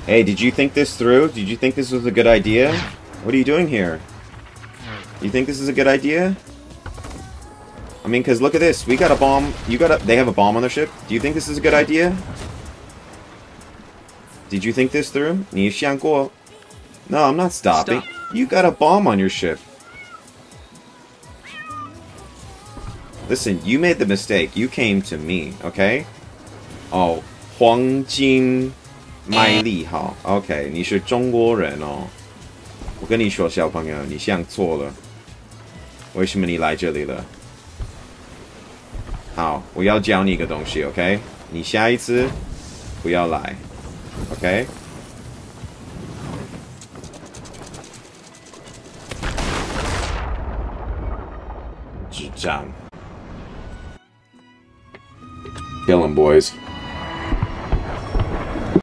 Hey, did you think this through? Did you think this was a good idea? What are you doing here? You think this is a good idea? I mean, because look at this. We got a bomb. They have a bomb on their ship. Do you think this is a good idea? Did you think this through? 你想过? No, I'm not stopping. Stop. You got a bomb on your ship. Listen, you made the mistake. You came to me, okay? Oh, 黄金麦利号 OK 你是中国人哦我跟你说小朋友你想错了为什么你来这里了好我要教你一个东西 OK 你下一次不要来 OK 智障 Kill him boys